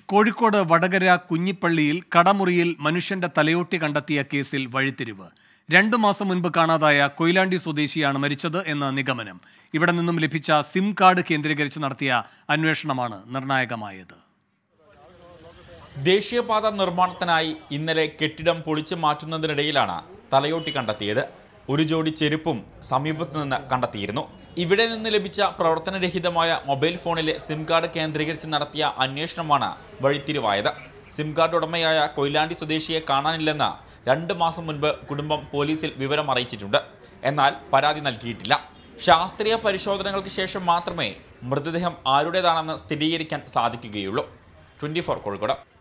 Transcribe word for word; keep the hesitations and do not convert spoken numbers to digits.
കോഴിക്കോട് വടകര കുഞ്ഞിപ്പള്ളിയിൽ കടമുറിയിൽ മനുഷ്യന്റെ തലയോട്ടി കണ്ടെത്തിയ കേസിൽ വഴിത്തിരിവ്. രണ്ടു മാസം മുൻപ് കാണാതായ കൊയിലാണ്ടി സ്വദേശിയാണ് മരിച്ചത് എന്ന നിഗമനം. ഇവിടെ നിന്നും ലഭിച്ച സിം കാർഡ് കേന്ദ്രീകരിച്ച് നടത്തിയ അന്വേഷണമാണ് നിർണായകമായത്. ദേശീയപാത നിർമ്മാണത്തിനായി ഇന്നലെ കെട്ടിടം പൊളിച്ചു മാറ്റുന്നതിനിടയിലാണ് തലയോട്ടി കണ്ടെത്തിയത്. ഒരു ജോഡി ചെരുപ്പും സമീപത്തു നിന്ന് കണ്ടെത്തിയിരുന്നു. ഇവിടെ നിന്ന് ലഭിച്ച പ്രവർത്തനരഹിതമായ മൊബൈൽ ഫോണിലെ സിം കാർഡ് കേന്ദ്രീകരിച്ച് നടത്തിയ അന്വേഷണമാണ് വഴിത്തിരിവായത്. സിം കാർഡ് ഉടമയായ കൊയിലാണ്ടി സ്വദേശിയെ കാണാനില്ലെന്ന് രണ്ട് മാസം മുൻപ് കുടുംബം പോലീസിൽ വിവരം അറിയിച്ചിട്ടുണ്ട്. എന്നാൽ പരാതി നൽകിയിട്ടില്ല. ശാസ്ത്രീയ പരിശോധനകൾക്ക് ശേഷം മാത്രമേ മൃതദേഹം ആരുടേതാണെന്ന് സ്ഥിരീകരിക്കാൻ സാധിക്കുകയുള്ളൂ. Twenty four Kozhikode.